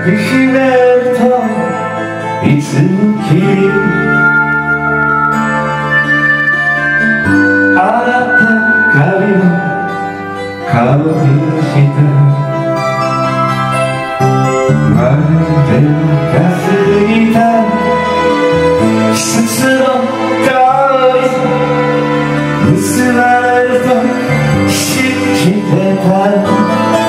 きしめるといつも君あなた髪の香りしたまるで昔いた季節の香り結ばれると信じてた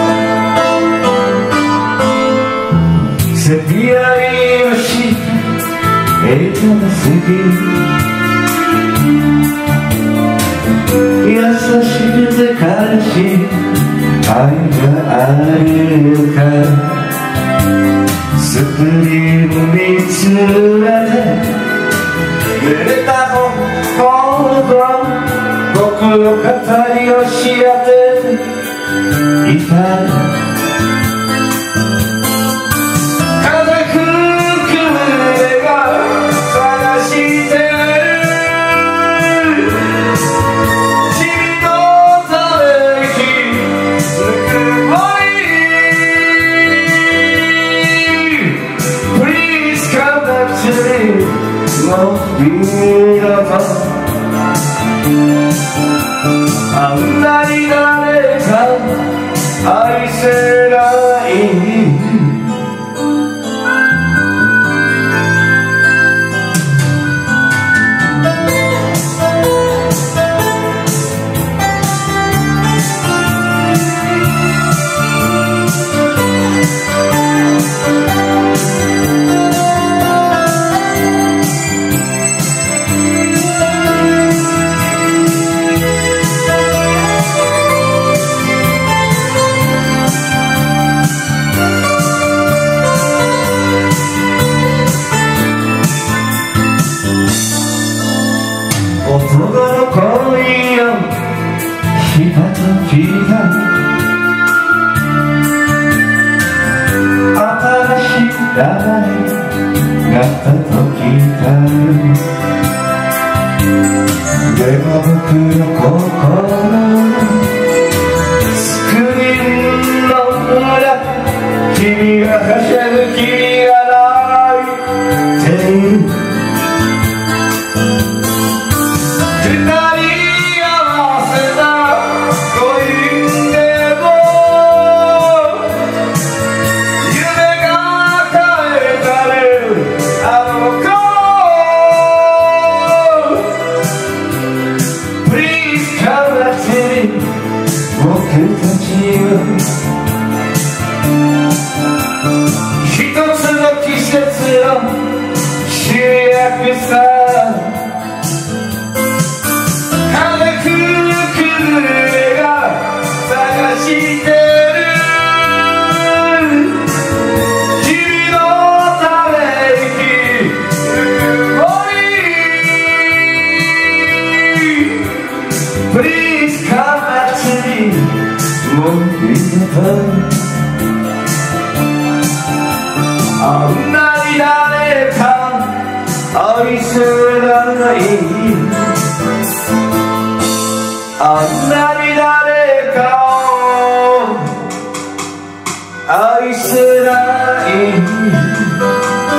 セピア色した枝の杉優しくて悲しい愛があるかスクリーム見つめて濡れた心僕の語りをし合っていたあんなに誰か愛せない男の恋をした時が新しい名前がった時だでも僕の心スクリーンの裏君がはしゃぐ君が泣いている僕たちは一つの季節の主役さ風くるくる絵が探してる君のため息ぬくもり Please come back to meもういいあんなに誰か愛せないあんなに誰かを愛せない